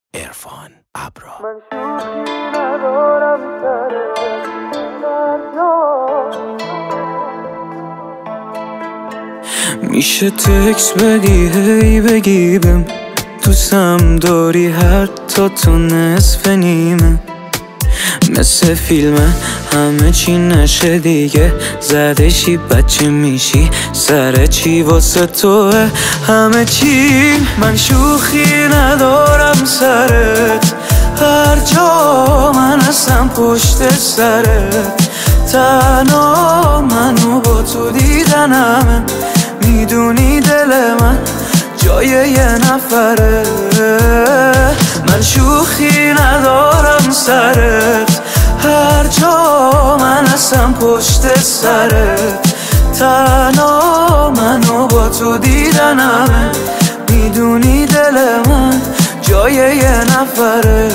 عرفان ابرا. من شوخی ندارم سر میشه تکس بدی هی بگی بهم دوستم داری حتی تو نصف نیمه، مثل فیلمه همه چی نشه دیگه، زدشی بچه میشی سر چی واسه توه همه چی. من شوخی ندارم سرت، هر جا من هستم پشت سرت، تنها منو با تو دیدنمه، میدونی دل من جای یه نفره. من شوخی ندارم سرت، هر جا من هستم پشت سرت، تنها منو با تو دیدنمه، میدونی دل من جای یه نفره.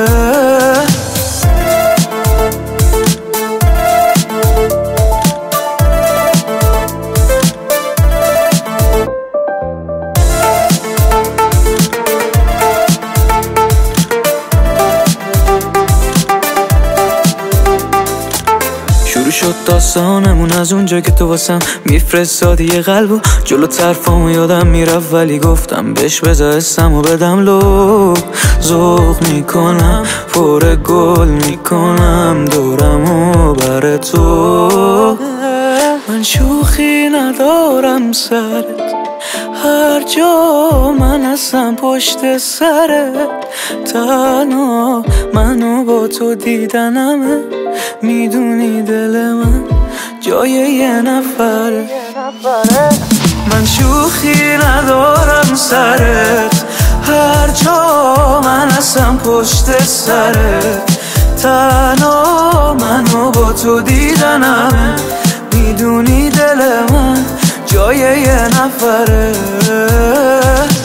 شد داستانمون از اونجا که تو واسم میفرستادی یه قلبو، جلو طرفامو یادم میرفت ولی گفتم بهش بذار اسمو بدم لو، ذوق میکنم فور گل میکنم دورمو بر تو. من شوخی ندارم سرت، هر جا من هستم پشت سرت، تنها منو با تو دیدنمه، میدونی دل من جای یه نفره. من شوخی ندارم سرت، هر جا من هستم پشت سرت، تنها منو با تو دیدنمه، میدونی دل من جای یه نفره.